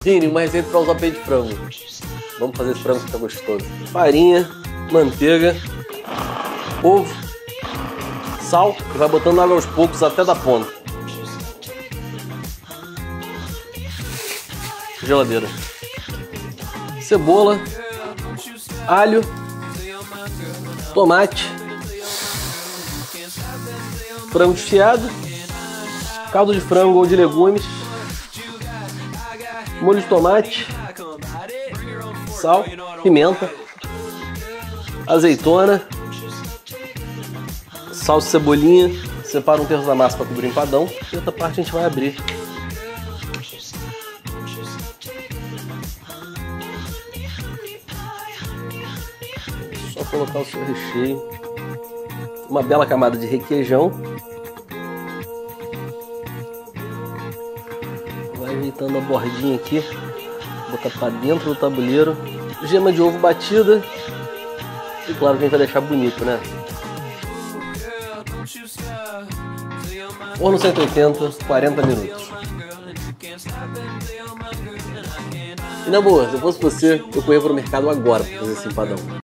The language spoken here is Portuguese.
Vini, uma receita para usar peito de frango. Vamos fazer esse frango ficar gostoso. Farinha, manteiga, ovo, sal e vai botando água aos poucos até dar ponto. Geladeira. Cebola, alho, tomate, frango desfiado, caldo de frango ou de legumes, molho de tomate, sal, pimenta, azeitona, salsa e cebolinha. Separa um terço da massa para cobrir o empadão e outra parte a gente vai abrir. Só colocar o seu recheio. Uma bela camada de requeijão. Vai ajeitando a bordinha aqui. Botar para dentro do tabuleiro. Gema de ovo batida. E claro que a gente vai deixar bonito, né? Forno 180, 40 minutos. E na boa, se eu fosse você, eu corria pro mercado agora pra fazer esse empadão.